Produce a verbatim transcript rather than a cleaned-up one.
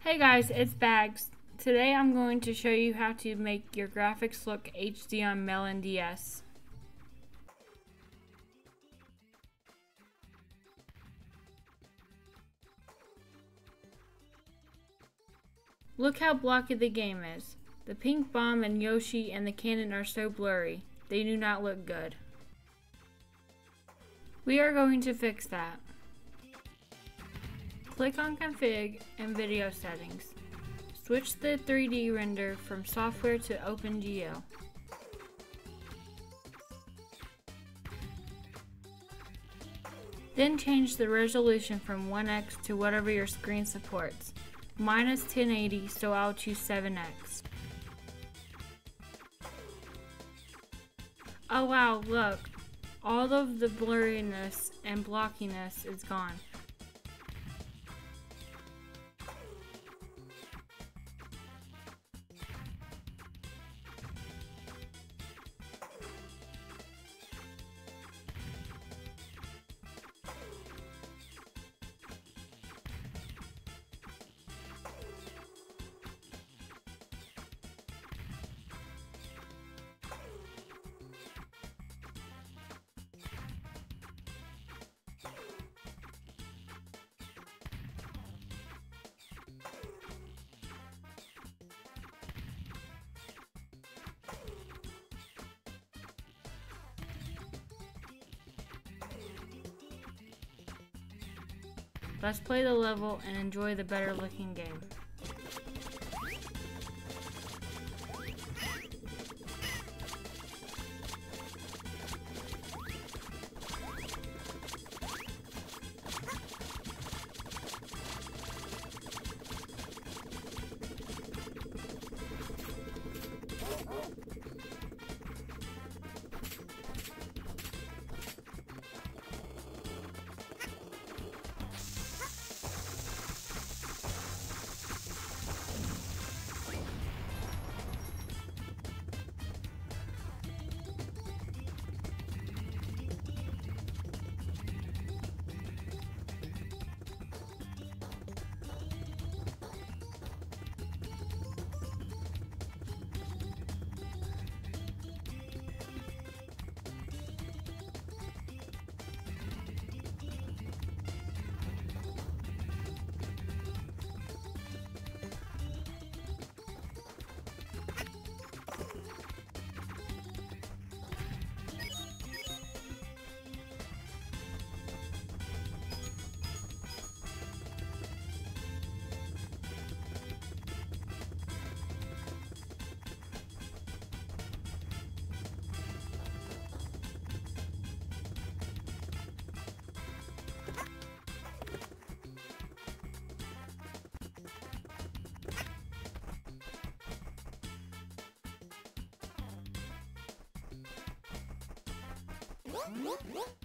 Hey guys, it's Bags. Today I'm going to show you how to make your graphics look H D on Melon D S. Look how blocky the game is. The pink bomb and Yoshi and the cannon are so blurry. They do not look good. We are going to fix that. Click on Config and Video Settings. Switch the three D render from software to OpenGL. Then change the resolution from one X to whatever your screen supports. Mine is ten eighty, so I'll choose seven X. Oh wow, look! All of the blurriness and blockiness is gone. Let's play the level and enjoy the better looking game. What?